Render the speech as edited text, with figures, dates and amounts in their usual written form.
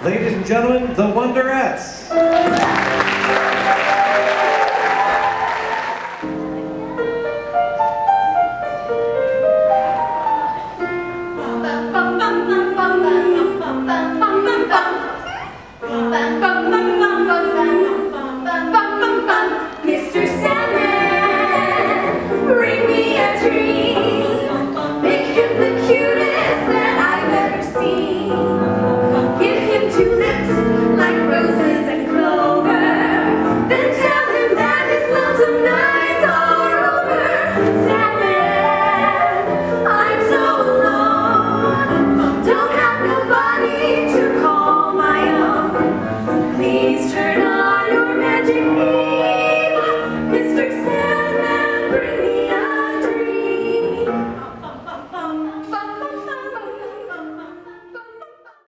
Ladies and gentlemen, the Wonderettes. Bum, bum, bum, bum, bum, bum, bum, bum, bum, bum, bum, bum, bum.